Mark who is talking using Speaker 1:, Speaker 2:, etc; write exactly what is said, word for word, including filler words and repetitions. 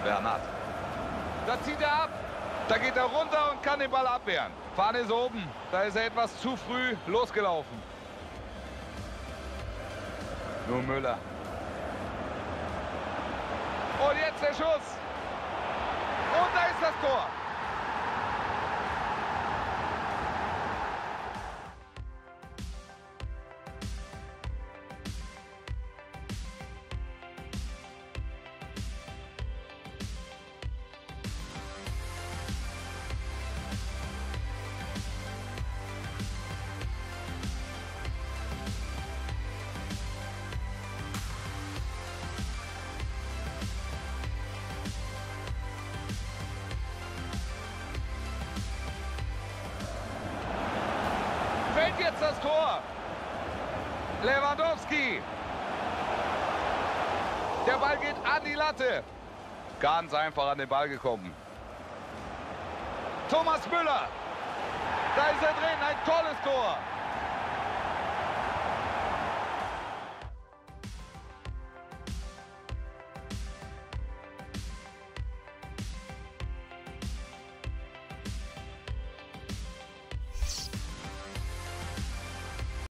Speaker 1: Bernhard. Da zieht er ab. Da geht er runter und kann den Ball abwehren. Fahne ist oben. Da ist er etwas zu früh losgelaufen. Nur Müller. Und jetzt der Schuss. Und da ist das Tor. Jetzt das Tor. Lewandowski. Der Ball geht an die Latte. Ganz einfach an den Ball gekommen. Thomas Müller. Da ist er drin. Ein tolles Tor.